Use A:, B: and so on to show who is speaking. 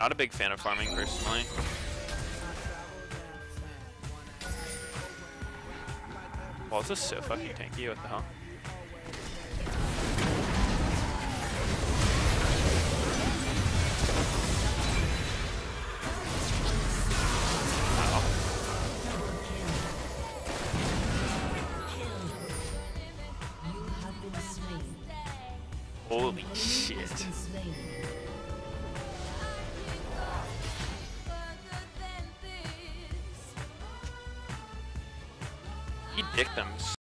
A: Not a big fan of farming personally. Well, this is so fucking tanky, what the hell? Holy shit. He dicked them